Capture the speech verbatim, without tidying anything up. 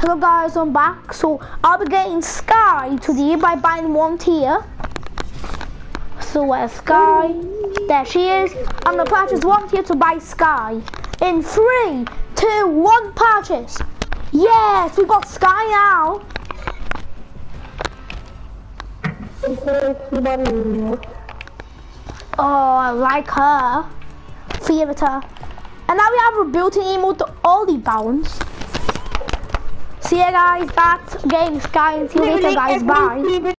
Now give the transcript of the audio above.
Hello guys, I'm back. So I'll be getting Sky today by buying one tier. So where's Sky? There she is. I'm gonna purchase one tier to buy Sky. In three, two, one, purchase. Yes, we got Sky now. Oh, I like her. Theater. And now we have a built-in emote to Ollie Bounce. See ya guys, that's getting Sky. See you later guys, bye.